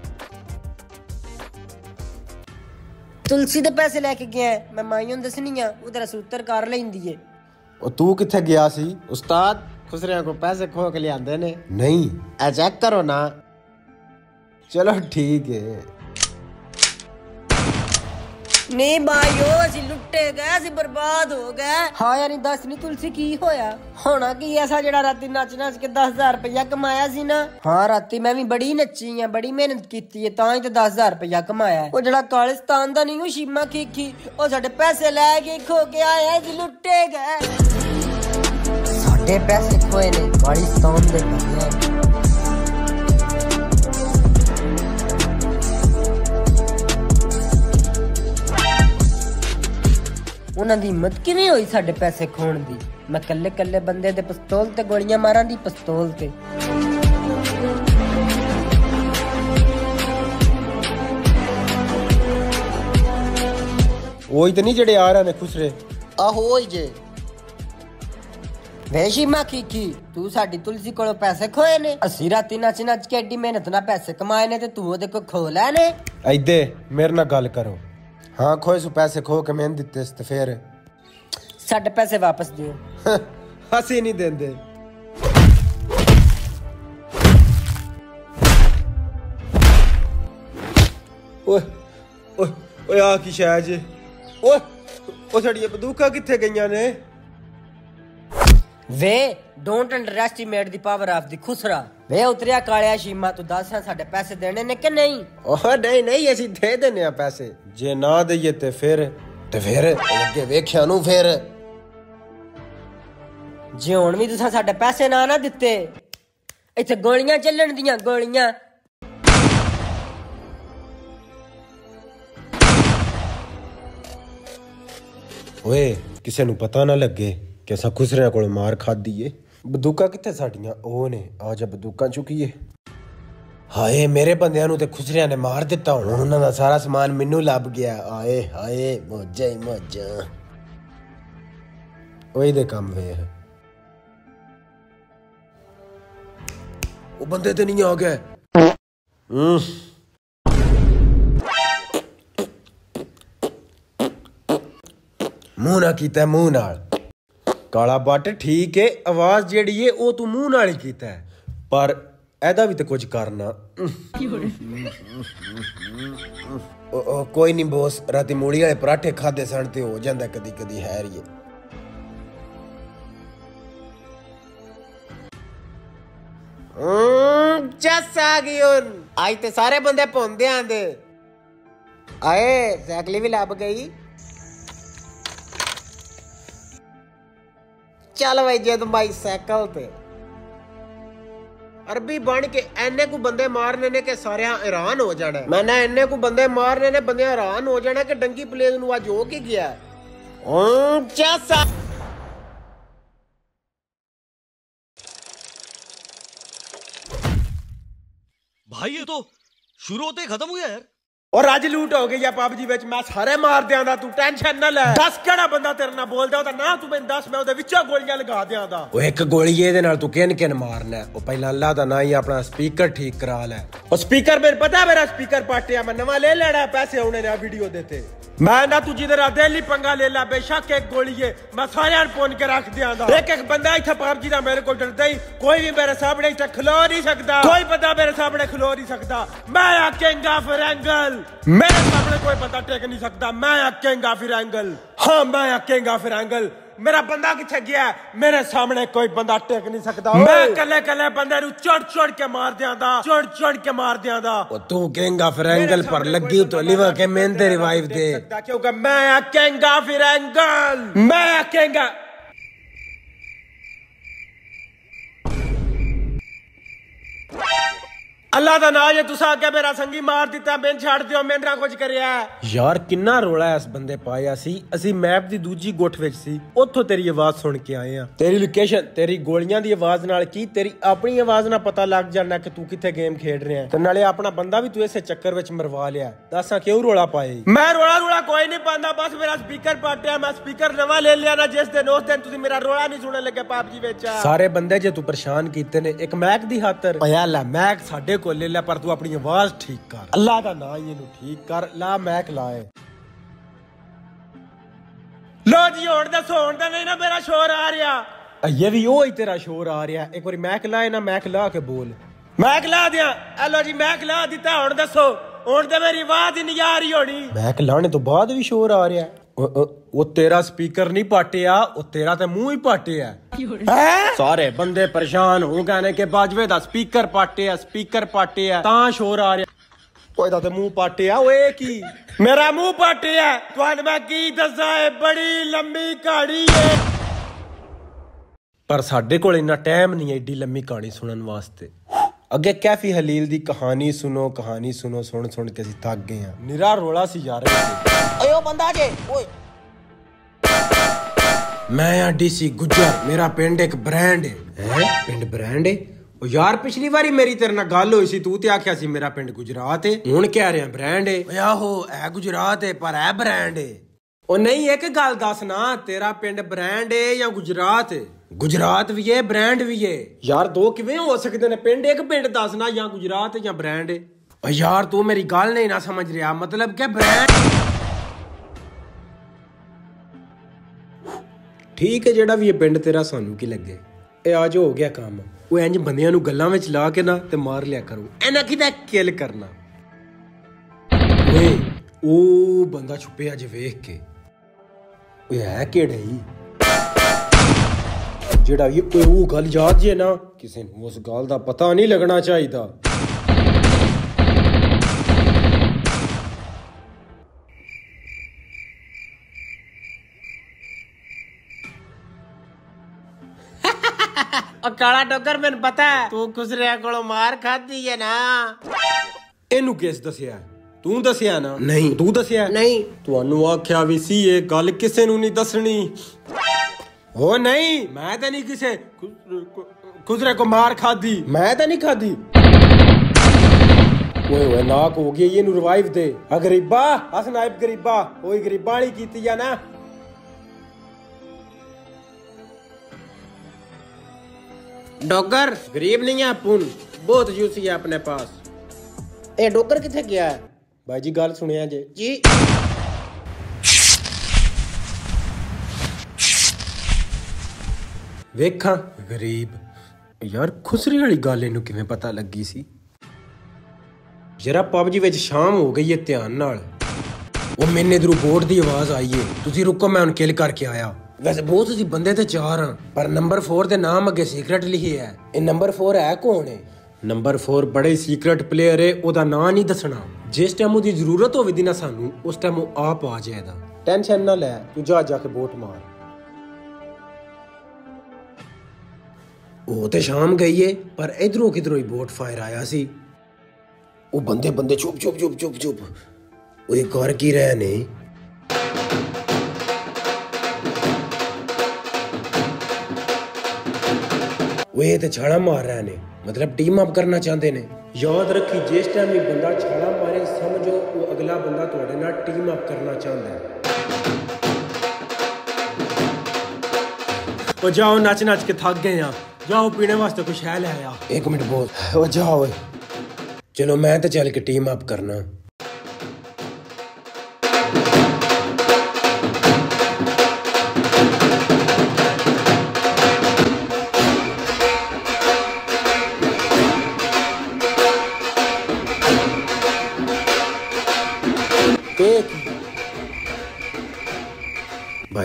तुलसी दे पैसे लेके गया मैं माईयों दसनी हां उधर सूत्र कर लेंदी है ओ तू किथे गया सी? उस्ताद खुसरिया को पैसे खो के लियांदे ने नहीं ए चेक करो ना चलो ठीक है नहीं भाईओ असि लुट्टे गए असि बर्बाद हो गए हाँ यानी दस नहीं तुलसी की होया होना की ऐसा जेड़ा राती नच नच के दस हजार रुपया कमाया सी ना हाँ राती मैं भी बड़ी नची हां बड़ी मेहनत कीती है तां ही ते दस हजार रुपया कमाया है ओ जेड़ा कालिस्तान दा नहीं ओ शीमा खीखी ओ साडे पैसे ले के खो के आया असि लुट्टे गए साडे पैसे खोए ने कालिस्तान दे बंदे उन्हां दी हिम्मत किवें होई साडे पैसे खोण दी मैं कल्ले कल्ले बंदे दे पिस्तौल ते गोलियां मारां दी पिस्तौल ते वो इतनी जड़े आ रहे ने खुसरे आहो होई जे वेशीमा खीखी तू साडी तुलसी कोलों पैसे खोए ने अस्सी राती नच नच के एडी मेहनत नाल पैसे कमाए ने ते तू ओदे को खो ले ने ऐदे मेरे नाल गल करो हाँ खोए सु पैसे खो के मैंने दिते ते फिर साडे पैसे वापस दियो हसी नहीं देंदे ओए ओए ओए आ की शै जे ओए ओ साडियां बंदूकां किथे गईयां ने we don't underestimate the power of the khusra वे उतरिया कालिया शीमा तू दस साडे पैसे देने ने कि नहीं ओह नहीं नहीं असि दे देने आ पैसे जे ना दईए ते फिर ते फिर अगे वेख्या नु फिर जे हुण भी तुसां साडे पैसे ना ना दिते इत्थे गोलियां चलन दियां गोलियां ओए किसे नु पता ना लगे कि असां खुसरियां कोल मार खादी है बंदूकां किथे साडियां ओ ने आ जा बंदूकां चुकीए हाय मेरे बंदियां नु ते खुसरियां ने मार दिता हुण उन्हां दा सारा सामान मैनू लभ गया आए हाय मौजा ही मौजा ओए दे काम वे ओ बंदे ते नहीं आ गए हम्म मुंह ना कीता मुंह नाल काला बट ठीक है आवाज जेड़ी है वो तू मुंह नाल ही कीता है पर एदा भी तो कुछ करना ओ, ओ, कोई नहीं बॉस राती मूली वाले पराठे खादे सन ते हो जांदा कदी कदी हैरिए चस आ गई हुन आज ते सारे बंदे पौंदे आंदे आए साइकिल भी लभ गई चल भाई जद भाई साइकिल पे अरबी बन के एने को बंदे मारने ने के सारे हैरान हो जाना मैंने एने को बंदे मारने ने बंदे हैरान हो जाना कि डंगी प्लेस नु आज हो के गया चसा भाई ये तो शुरू होते ही खत्म हो गया यार और अज लूट हो गई है पबजी विच मैं सारे मार दियांदा तू टेंशन ना ले दस केड़ा बंदा तेरे नाल बोलदा ओदा ना तू मैनू दस मैं ओदे विचों गोलियां लगा दियांदा ओ एक गोली एदे नाल तू किन किन मारना ओ पहला अल्लाह दा ना ही अपना स्पीकर ठीक करा ले ओ स्पीकर मेरे पता है मेरा स्पीकर पाटिया मैं नवा ले लेना पैसे आने ने वीडियो देते मैं ना तू जिधर दिल पंगा ले ला बेशक एक गोली है मैं सारे पुन के रख दियांदा एक एक बंदा इत्थे पबजी दा मेरे को डरदा ही कोई भी मेरे सामने इत्थे खलो नहीं सकता कोई बंदा मेरे सामने खलो नहीं सकता मैं किंग ऑफ रैंगल मेरे सामने कोई बंदा टेक नहीं सकता मैं किंग ऑफ रैंगल हाँ मैं किंग ऑफ रैंगल मेरा बंदा किथे गया मेरे सामने कोई बंदा टेक नहीं सकता मैं कले कले बंदे नु चढ़ चढ़ के मार दियांदा चढ़ चढ़ के मार दियांदा ओ तू किंग ऑफ रैंगल पर लगी तो लिवर के मेंदे रिवाइव दे क्योंकि मैं किंग ऑफ रैंगल मैं किंग अल्लाह दा नाम है तुसा आगे मेरा संगी मार दिता मैं छाड़ दियो मैं ना कुछ करया यार किन्ना रोला इस बंदे पाया सी ਅਸੀਂ ਮੈਪ ਦੀ ਦੂਜੀ ਗੁੱਠ ਵਿੱਚ ਸੀ ਉੱਥੋਂ ਤੇਰੀ ਆਵਾਜ਼ ਸੁਣ ਕੇ ਆਏ ਆ ਤੇਰੀ ਲੋਕੇਸ਼ਨ ਤੇਰੀ ਗੋਲੀਆਂ ਦੀ ਆਵਾਜ਼ ਨਾਲ ਕੀ ਤੇਰੀ ਆਪਣੀ ਆਵਾਜ਼ ਨਾਲ ਪਤਾ ਲੱਗ ਜਾਣਾ ਕਿ ਤੂੰ ਕਿੱਥੇ ਗੇਮ ਖੇਡ ਰਿਹਾ ਤੇ ਨਾਲੇ ਆਪਣਾ ਬੰਦਾ ਵੀ ਤੂੰ ਇਸੇ ਚੱਕਰ ਵਿੱਚ ਮਰਵਾ ਲਿਆ ਦੱਸਾਂ ਕਿਉਂ ਰੋਲਾ ਪਾਏ ਮੈਂ ਰੋਲਾ ਰੋਲਾ ਕੋਈ ਨਹੀਂ ਪਾਉਂਦਾ ਬਸ ਮੇਰਾ ਸਪੀਕਰ ਪਾਟਿਆ ਮੈਂ ਸਪੀਕਰ ਨਵਾਂ ਲੈ ਲਿਆ ਨਾ ਜਿਸ ਦਿਨ ਉਸ ਦਿਨ ਤੁਸੀਂ ਮੇਰਾ ਰੋਲਾ ਨਹੀਂ ਸੁਣਨ ਲੱਗੇ ਪਬਜੀ ਵਿੱਚ ਸਾਰੇ ਬੰਦੇ ਜੇ ਤੂੰ ਪਰੇਸ਼ਾਨ ਕੀਤੇ ਨੇ ਇੱਕ ਮੈਕ ਦੀ ਖਾਤਰ ਓਏ ਲੈ ਮੈਕ ਸਾਡੇ ਕੋਲ ਲੈ ਲੈ ਪਰ ਤੂੰ ਆਪਣੀ ਆਵਾਜ਼ ਠੀਕ ਕਰ ਅੱਲਾਹ ਦਾ ਨਾਮ ਇਹਨੂੰ ਠੀਕ ਕਰ ਲਾ ਮੈਕ ਲਾਏ लो जी होड़ दसो होड़ दा नहीं ना मेरा शोर आ रहा ये भी ओ ही तेरा शोर आ रहा एक बार मैक लाए ना मैक ला के बोल मैक ला दिया हेलो जी मैक ला दिता होड़ दसो होड़ ते मेरी आवाज ही नहीं आ रही होनी मैक लाने तो बाद भी शोर आ रहा ओ, ओ, ओ तेरा स्पीकर नहीं पाटिया ओ तेरा ते मुंह ही पाटिया है सारे बंदे परेशान हो गए के बाजवे दा स्पीकर पाटिया स्पीकर पाटिया ता शोर आ रहा ओए दा ते मुंह पाटिया ओए की मेरा मुंह पाटिया तुहानू मैं की दस्सां है बड़ी लंबी कहानी है पर साडे कोल इन्ना टाइम नहीं है एडी लंबी कहानी सुनन वास्ते अगे कैफी हलील दी कहानी सुनो कहानी सुनो सुन सुन के ਅਸੀਂ थक गए हैं निरा रोला सी यार ओए ओ बंदा जे ओए मैं आ डीसी गुजर मेरा पिंड एक ब्रांड है हैं पिंड ब्रांड है ओ यार पिछली बारी मेरी तेरे नाल गल होई सी तू ते आख्या सी मेरा पिंड गुजरात है हुन कह रहा ब्रांड है ओए आहो है गुजरात है पर है ब्रांड है ओ नहीं एक गल दस ना तेरा पिंड ब्रांड है या गुजरात है गुजरात भी है ब्रांड भी है यार दो किवें हो सकदे ने पिंड एक पिंड दस ना या गुजरात है या ब्रांड है ओ यार तू मेरी गल नहीं ना समझ रहा मतलब क्या ब्रांड ठीक है जेड़ा भी ये पिंड तेरा सानू की लगे ए आज हो गया काम ਉਹ ਇੰਜ ਬੰਦਿਆਂ ਨੂੰ ਗੱਲਾਂ ਵਿੱਚ ਲਾ ਕੇ ਨਾ ਤੇ ਮਾਰ ਲਿਆ ਕਰੋ ਇਹਨਾਂ ਕਿਦਾ ਕਿਲ ਕਰਨਾ ਓਏ ਉਹ ਬੰਦਾ ਛੁਪਿਆ ਜੇ ਵੇਖ ਕੇ ਓਏ ਹੈ ਕਿਹੜਾ ਹੀ ਜਿਹੜਾ ਇਹ ਉਹ ਗੱਲ ਯਾਦ ਜੇ ਨਾ ਕਿਸੇ ਨੂੰ ਉਸ ਗੱਲ ਦਾ ਪਤਾ ਨਹੀਂ ਲੱਗਣਾ ਚਾਹੀਦਾ काला डोगर मैंने पता है तू खुसरिया कोलों मार खादी है ना इनू किस दसिया तू दसिया ना नहीं तू दसिया नहीं तुहानू आख्या भी सी ये गल किसे नू नहीं दसनी ओ नहीं मैं तो नहीं किसे खुसरे को मार खादी मैं तो नहीं खादी ओए ओए नाक हो गई ये नू रिवाइव दे आ गरीबा अस नाइब गरीबा ओए गरीबा नहीं कीती है ना डॉगर गरीब नहीं है अपुन बहुत यूसी है अपने पास ए डॉगर किथे गया है भाई जी गल सुनिया जे जी वेखा गरीब यार खुसरी वाली गल इनू किवें पता लगी सी जरा पबजी विच शाम हो गई है ध्यान नाल ओ मैंने इधरों बोर्ड दी आवाज आई है तुसी रुको मैं उन किल करके आया वैसे बहुत सी बंदे ते चार हैं पर नंबर फोर दे नाम अगे सीक्रेट लिखी है ये नंबर फोर है कौन है नंबर फोर बड़े सीक्रेट प्लेयर है ओदा नाम नहीं दसना जिस टाइम ओदी जरूरत होवे दी ना सानू उस टाइम वो आप आ जाएगा टेंशन ना ले तू जा जाके बोट मार ओ ते शाम गई है पर इधरों किधरों ही बोट फायर आया सी ओ बंदे बंदे चुप चुप चुप चुप चुप ओ ये कर की रहे ने वे ते छाड़ा मार रहे ने मतलब टीम अप करना चाहते ने याद रखी जिस टाइम ये बंदा छाड़ा मारे समझो वो अगला बंदा तुहाडे नाल टीम अप करना चाहता है ओ जाओ नच नच के थक गए हैं जाओ पीने वास्ते कुछ है ले आया एक मिनट बोल ओ जाओ चलो मैं तो चल के टीम अप करना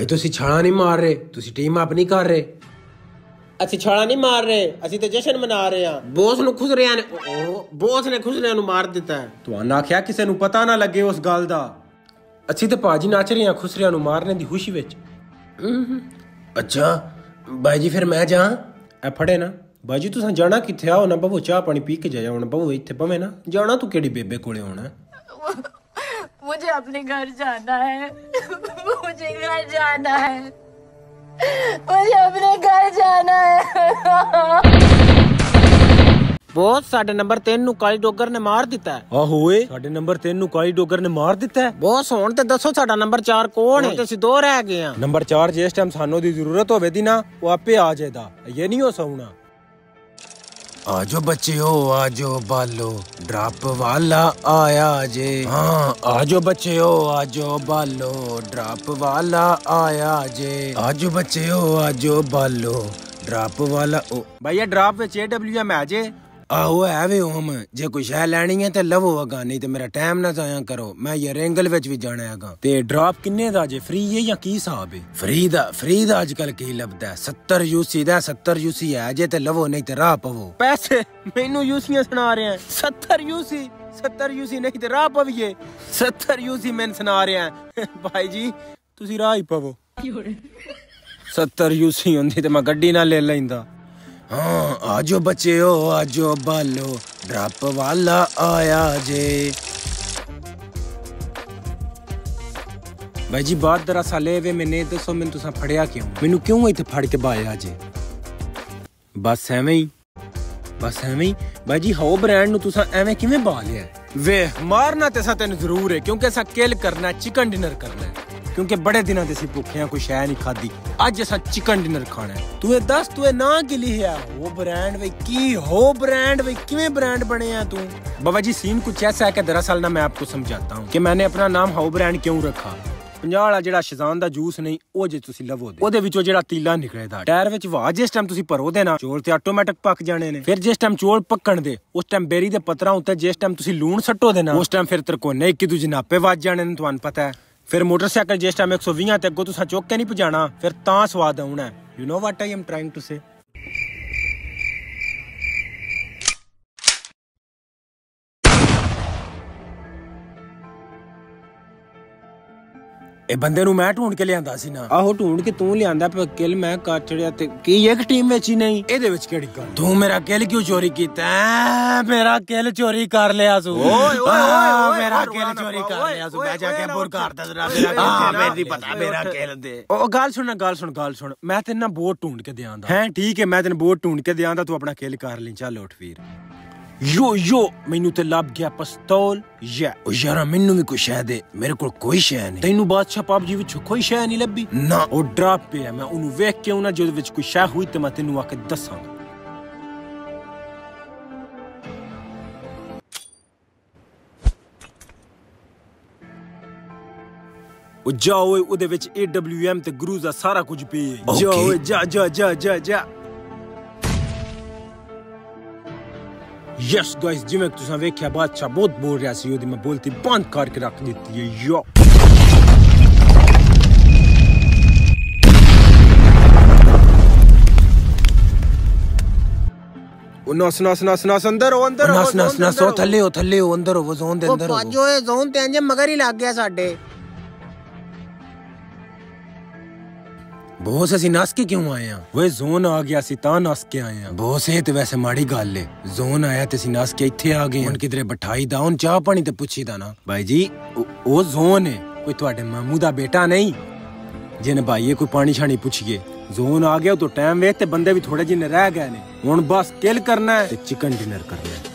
भाई तुसी छाला नहीं मार रहे, तुसी टीम अप नहीं कर रहे। ਅਸੀਂ ਛਾਲਾ ਨਹੀਂ ਮਾਰ ਰਹੇ, ਅਸੀਂ ਤੇ ਜਸ਼ਨ ਮਨਾ ਰਹੇ ਆ। ਬੌਸ ਨੂੰ ਖੁਸਰਿਆਂ ਨੇ ਉਹ ਬੌਸ ਨੇ ਖੁਸਰਿਆਂ ਨੂੰ ਮਾਰ ਦਿੱਤਾ। ਤੁਹਾਨੂੰ ਆਖਿਆ ਕਿਸੇ ਨੂੰ ਪਤਾ ਨਾ ਲੱਗੇ ਉਸ ਗੱਲ ਦਾ। ਅਸੀਂ ਤੇ ਭਾਜੀ ਨੱਚ ਰਹੇ ਆ ਖੁਸਰਿਆਂ ਨੂੰ ਮਾਰਨੇ ਦੀ ਖੁਸ਼ੀ ਵਿੱਚ। ਅੱਛਾ ਬਾਈ ਜੀ ਫਿਰ ਮੈਂ ਜਾ ਐ ਫੜੇ ਨਾ। ਬਾਈ ਜੀ ਤੁਸੀਂ ਜਾਣਾ ਕਿੱਥੇ ਆ? ਨਾ ਬਬੂ ਚਾਹ ਪਾਣੀ ਪੀ ਕੇ ਜਾਇਆ ਹੁਣ। ਬਬੂ ਇੱਥੇ ਪਵੇਂ ਨਾ ਜਾਣਾ, ਤੂੰ ਕਿਹੜੀ ਬੇਬੇ ਕੋਲੇ ਹੋਣਾ? मुझे अपने घर जाना है, मुझे घर जाना है, मुझे अपने घर जाना है। ਬੌਸ ਸਾਡੇ ਨੰਬਰ ਤਿੰਨ ਨੂੰ ਕਾਲੀ ਡੋਗਰ ਨੇ ਮਾਰ ਦਿੱਤਾ। ਆਹੋ ਓਏ ਸਾਡੇ ਨੰਬਰ ਤਿੰਨ ਨੂੰ ਕਾਲੀ ਡੋਗਰ ਨੇ ਮਾਰ ਦਿੱਤਾ। ਬੌਸ ਹੁਣ ਤੇ ਦੱਸੋ ਸਾਡਾ ਨੰਬਰ ਚਾਰ ਕੌਣ ਹੈ? ਤੇ ਅਸੀਂ ਦੋ ਰਹਿ ਗਏ ਆ। ਨੰਬਰ ਚਾਰ ਜਿਸ ਟਾਈਮ ਸਾਨੂੰ ਦੀ ਜ਼ਰੂਰਤ ਹੋਵੇ ਦੀ ਨਾ ਉਹ ਆਪੇ ਆ ਜਾਏਦਾ, ਇਹ ਨਹੀਂ ਹੋ ਸੌਣਾ। आजो बच्चियो आजो बालो ड्रॉप वाला आया जे। हाँ आजो बच्चियो आजो बालो ड्रॉप वाला आया जे। आजो बच्चियो आजो बालो ड्रॉप वाला ओ भैया ड्रॉप विच ए डब्ल्यू एम है जे। आहो है वे ओम जे कोई शै लैनी है ते लवो अगा, नहीं ते मेरा टाइम ना जाया करो। मैं ये रेंगल विच भी जाना है अगा। ते ड्रॉप किन्ने दा जे? फ्री है या की हिसाब है? फ्री दा फ्री दा आजकल की लभदा है सत्तर यूसी दा। सत्तर यूसी है जे ते लवो, नहीं ते राह पवो। पैसे मैनू यूसियां सुना रहे हैं। सत्तर यूसी सत्तर यूसी नहीं ते राह पविए। सत्तर यूसी मैंने सुना रहे हैं भाई जी तुसी राह ही पवो। सत्तर यूसी होंदी ते मैं गड्डी ना ले लैंदा। हाँ आजो बच्चियो आजो बालो ड्रॉप वाला आया जे। भाई जी बात दरअसल वे मैंने दसो मैंने तुसा फड़िया क्यों? मैनू क्यों इत्थे फड़ के बाया जे? बस एवें ही बस एवें ही भाई जी हाउ ब्रांड नु तुसा एवें किवें बा लिया? वे मारना ते सा तेन जरूर है क्योंकि असा किल करना है, चिकन डिनर करना है। क्योंकि बड़े दिनों से भूखे हैं, कोई शै नहीं खादी। अज असा चिकन डिनर खाना है। तू दस तू ना की लिखिया हो ब्रांड भाई की हो ब्रांड भाई किवें ब्रांड बने हैं तू? बाबा जी सीन कुछ ऐसा है कि दरअसल ना मैं आपको समझाता हूँ कि मैंने अपना नाम हाउ ब्रांड क्यों रखा। पंजाह वाला जेड़ा शज़ान दा जूस नहीं ओ जे तुसी लवो दे ओदे विचों जेड़ा तीला निकलेदा टायर विच वाह जिस टाइम तुसी भरो दे ना चौल ते ऑटोमेटिक पक जाने ने। फिर जिस टाइम चौल पकण दे उस टाइम बेरी दे पत्तरां उत्ते जिस टाइम तुसी लूण सट्टो दे ना उस टाइम फिर तरकोने इक्की दूजे नापे वज जाने ने, तुहानू पता है। फिर मोटरसाइकिल जिस टाइम एक सौ बीस ते अगों तुसां चुक के नहीं भजाना फिर तां स्वाद आउणा है। You know what I am trying to say. ए बंदे नु मैं ढूंढ के लियांदा सी ना। आहो ढूंढ के तू लियांदा पर किल मैं कर चढ़िया ते की एक टीम विच ही नहीं। एदे विच केड़ी गल? तू मेरा किल क्यों चोरी कीता? मेरा किल चोरी कर लिया सु। ओए ओए ओए मेरा किल चोरी कर लिया सु। मैं जाके बुर करता जरा मेरा हां मेरी पता मेरा किल दे। ओ गल सुन गल सुन गल सुन मैं तेरे ना बोट ढूंढ के देआंदा। हैं ठीक है मैं तेरे बोट ढूंढ के देआंदा, तू अपना किल कर ले। चल उठ वीर। यो यो मैनू ते लब गया पिस्तौल या ओ यारा मैनू भी कोई शै दे। मेरे कोल कोई शै नहीं। तैनू बादशाह पबजी विच कोई शै नहीं लब्बी ना? ओ ड्रॉप पे है मैं ओनू वेख के ना जो विच कोई शै हुई ते मैं तैनू आके दसांगा। ओ जाओ ओदे विच ए डब्ल्यू एम ते ग्रूजा सारा कुछ पे है। जाओ जा जा जा जा जा। यस गाइस जिवें तुसां वेख्या बादशाह बहुत बोल रहा सी ओदी मैं बोलती बंद करके रख देती है। यो ओ नस नस नस नस अंदर हो अंदर हो नस नस नस हो थल्ले हो थल्ले हो अंदर हो वो जोन दे अंदर हो। ओ पाजो ए जोन ते अंजे मगर ही लग गया साडे। बॉस असी नस के क्यों आए हैं? वे जोन आ गया सी तां नस के आए हैं। बॉस ये तो वैसे माड़ी गल है, जोन आया ते असी नस के इत्थे आ गए। हुण किधरे बिठाई दा हुण चाह पानी ते पुछी दा ना। भाई जी ओ जोन है कोई तुहाडे मामू दा बेटा नहीं जिन भाईए कोई पानी शानी पुछिए। जोन आ गया तो टाइम वेख ते बंदे भी थोड़े जिन्ने रह गए ने। हुण बस किल करना है ते चिकन डिनर करना है।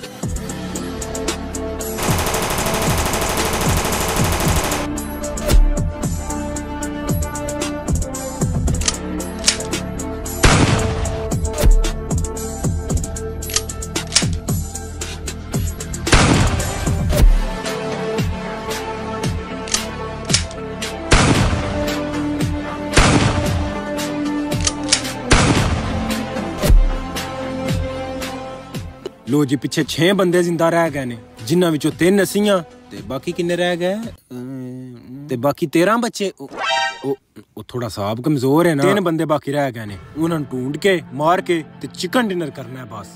लो जी पिछे छे बंदे जिंदा रह गए ने जिन्हां विचों तीन असीं ते बाकी किन्ने रह गए ते बाकी तेरह बच्चे। ਉਹ ਥੋੜਾ ਸਾਬ ਕਮਜ਼ੋਰ ਹੈ ਨਾ। ਤਿੰਨ ਬੰਦੇ ਬਾਕੀ ਰਹਿ ਗਏ ਨੇ, ਉਹਨਾਂ ਨੂੰ ਢੂੰਡ ਕੇ ਮਾਰ ਕੇ ਤੇ ਚਿਕਨ ਡਿਨਰ ਕਰਨਾ ਹੈ ਬਸ।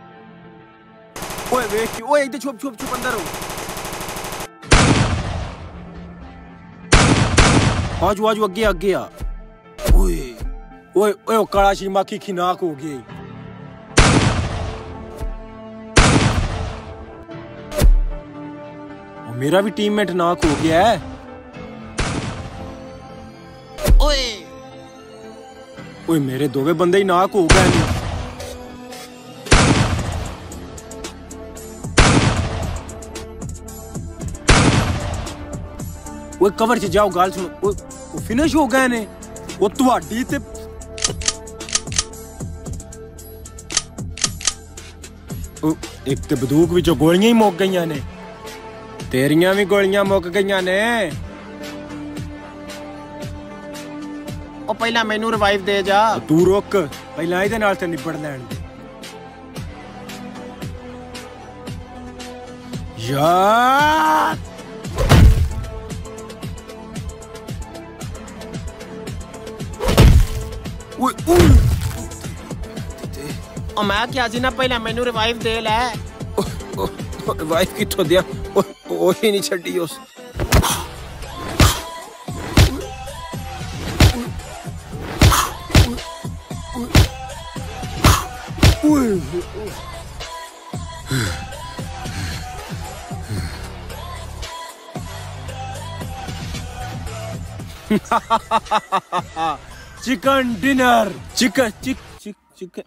ਓਏ ਵੇਖ ਓਏ ਇੱਥੇ ਛੁਪ ਛੁਪ ਛੁਪ ਅੰਦਰ ਹੋ। ਆਜੂ ਆਜੂ ਅੱਗੇ ਅੱਗੇ ਆ। ਓਏ ਓਏ ਓਏ ਉਹ ਕਾਲਾ ਸ਼ੀਮਾ ਕੀ ਖਿਨਾਕ ਹੋ ਗਈ। ਉਹ ਮੇਰਾ ਵੀ ਟੀਮਮੇਟ ਨਾਕ ਹੋ ਗਿਆ ਹੈ। ਓਏ ਓਏ ਮੇਰੇ ਦੋਵੇਂ ਬੰਦੇ ਹੀ ਨਾਕ ਹੋ ਗਏ ਨੇ। ਓਏ ਕਵਰ 'ਚ ਜਾਓ, ਗੱਲ ਸੁਣੋ। ਓਏ ਉਹ ਫਿਨਿਸ਼ ਹੋ ਗਏ ਨੇ। ਉਹ ਤੁਹਾਡੀ ਤੇ ਇੱਕ ਤੇ ਬੰਦੂਕ ਵਿੱਚੋਂ ਗੋਲੀਆਂ ਹੀ ਮੁੱਕ ਗਈਆਂ ਨੇ। ਤੇਰੀਆਂ ਵੀ ਗੋਲੀਆਂ ਮੁੱਕ ਗਈਆਂ ਨੇ। ਉਹ ਪਹਿਲਾਂ ਮੈਨੂੰ ਰਿਵਾਈਵ ਦੇ ਜਾ। ਤੂੰ ਰੁਕ, ਪਹਿਲਾਂ ਇਹਦੇ ਨਾਲ ਤੇ ਨਿਬੜ ਲੈਣ ਦੇ। ਯਾਰ ਓਏ ਓਏ ਉਹ ਮੈਂ ਕਿਹਾ ਸੀ ਨਾ ਪਹਿਲਾਂ ਮੈਨੂੰ ਰਿਵਾਈਵ ਦੇ ਲੈ। ਰਿਵਾਈਵ ਕਿੱਥੋਂ ਦਿਆਂ? ਉਹ ਹੀ ਨਹੀਂ ਛੱਡੀ ਉਸ। Chicken dinner. चिकन चिक चिक चिकन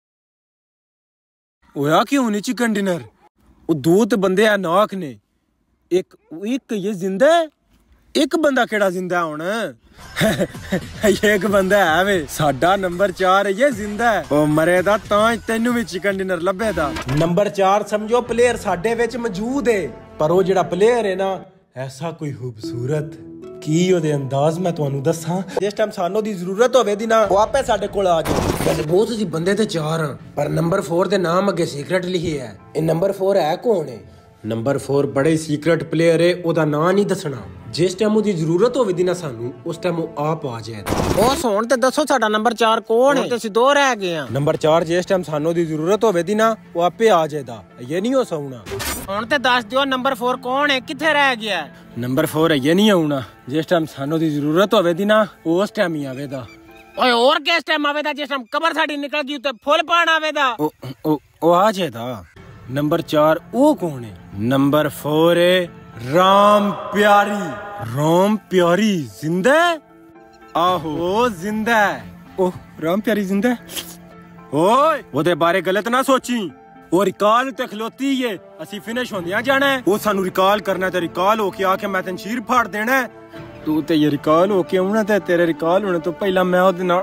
होया क्यों नहीं चिकन डिनर? वो दो तो बंदे है नाक ने। एक एक ये जिंदा है, एक बंदा केड़ा जिंदा होना। एक बंदा है वे साडा नंबर चार है, ये जिंदा है। ओ मरे दा तां तैनू भी चिकन डिनर लभे दा। नंबर चार समझो प्लेयर साडे विच मौजूद है, पर वो जेड़ा प्लेयर है ना ऐसा कोई खूबसूरत की ओदे अंदाज मैं तुहानू दसां। जिस टाइम सानू दी जरूरत होवे दी ना वो आपे साडे कोल आ जाए। वैसे बहुत सी बंदे ते चार हां, पर नंबर फोर दे नाम अगे सीक्रेट लिखी है। ए नंबर फोर है कौन है? नंबर फोर बड़े सीक्रेट प्लेयर है, ओदा नाम नहीं दसना। जिस टाइम ओदी जरूरत होवे दी ना सानू उस टाइम वो आप आ जाए। ओ सोन ते दसो साडा नंबर चार कौन है? ते दो रह गए हैं। नंबर चार जिस टाइम सानू दी जरूरत होवे दी ना वो आपे आ जाएगा, ये नहीं हो सौना। हुण ते दस दियो नंबर फोर कौन है, किथे रह गया? नंबर फोर है ये नहीं आउना, जिस टाइम सानू दी जरूरत होवे दी ना उस टाइम ही आवेदा। ओए और किस टाइम आवेदा? जिस टाइम कबर साडी निकल गई ते फुल पान आवेदा। ओ ओ ओ आ जाएदा। नंबर चार वो कौन है? नंबर फोर है राम प्यारी। राम प्यारी जिंदा है? आहो जिंदा है। ओह राम प्यारी जिंदा है। ओए ओदे बारे गलत ना सोची। वो रिकॉल ते खलोती है, असी फिनिश होंदियां जाना है। वो सानू रिकॉल करना ते रिकॉल होके आके मैं तेन शीर फाड़ देना है। तू ते ये रिकॉल होके आउना ते तेरे रिकॉल होने तो पहला मैं ओदे नाल।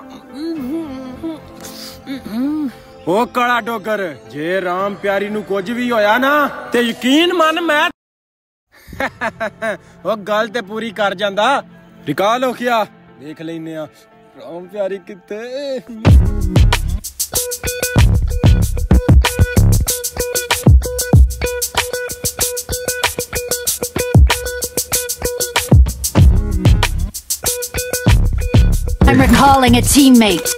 ओ काला डोगर, जे राम प्यारी नू कुछ भी होया ना ते यकीन मन मैं ओ गल ते पूरी कर जांदा। रिकॉल हो गया, देख लेने आ राम प्यारी किथे। I'm recalling a teammate.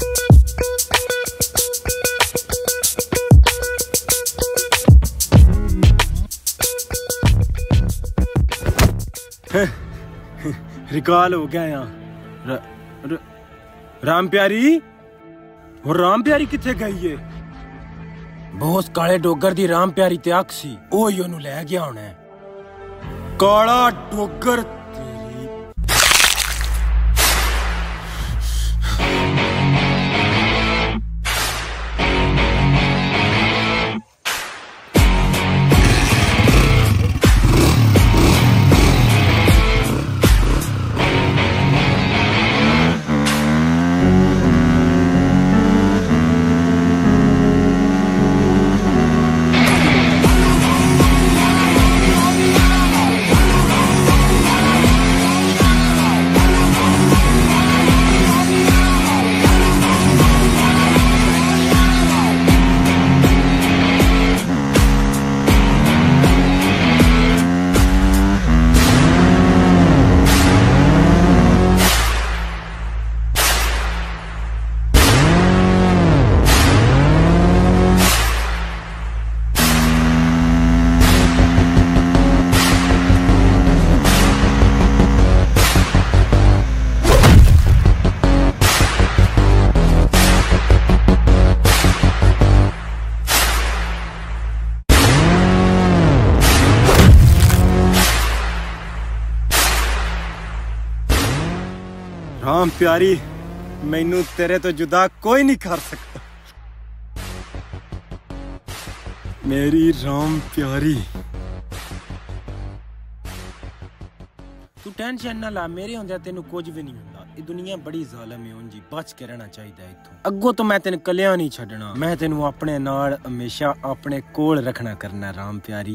Recall हो गया यहाँ। र, र, राम प्यारी और राम प्यारी किथे गई है? बहुत काले डोगर दी राम प्यारी ते अख सी, ओ ही ओनू लै गया होना है। काला डोगर तेरी। राम प्यारी मैनू तेरे तो जुदा कोई नहीं कर सकता मेरी राम प्यारी तू टेंशन ना ला मेरे होंदे तेनू कुछ भी नहीं हुंदा ये दुनिया बड़ी जालिम है उंजी बच के रहना चाहिए इथों अगो तो मैं तेन कलिया नहीं छड्डना मैं तेनू अपने नाल हमेशा अपने कोल रखना करना राम प्यारी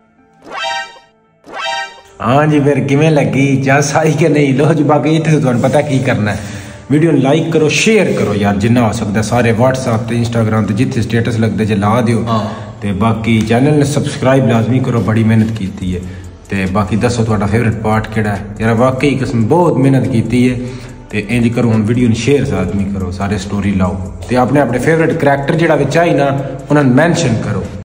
हाँ जी फिर किवें लगी जस आई के नहीं लो जी बाकी इत्थे तो तुहानू पता की करना है वीडियो लाइक करो शेयर करो यार जिन्ना हो सकता सारे व्हाट्सएप ते इंस्टाग्राम ते जिथे स्टेटस लगदे जे ला दियो ते बाकी चैनल ने सब्सक्राइब लाजमी करो बड़ी मेहनत कीती है ते बाकी दसो तुहाडा फेवरेट पार्ट केड़ा है यार वाकई कसम बहुत मेहनत कीती है ते इंज करो हुण वीडियो ने शेयर लाजमी करो सारे स्टोरी लाओ ते अपने अपने फेवरेट करैक्टर जेड़ा विच आई ना उन्हां नूं मेंशन करो।